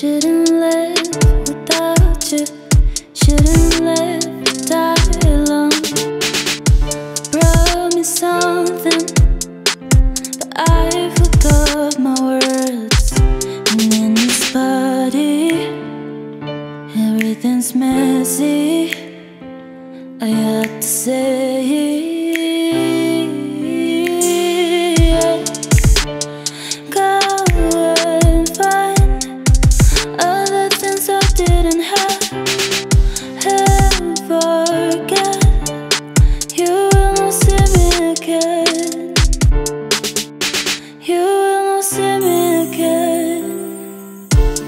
Shouldn't live without you. Shouldn't live, die alone. Brought me something, but I forgot my words. And in this body, everything's messy. I had to say, go and find other things I didn't have. And forget, you will not see me again. You will not see me again.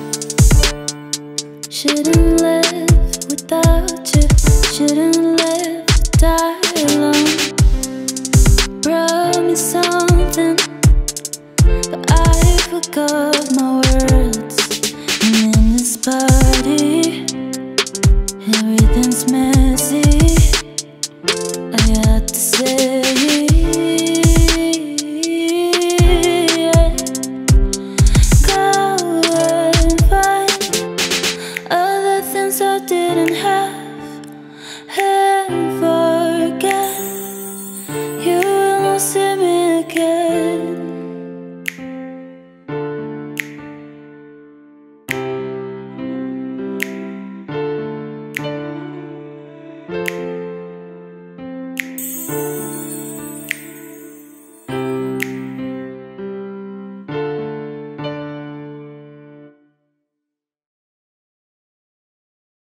Shouldn't live without you. Shouldn't live, die alone. Brought me something, but I forgot.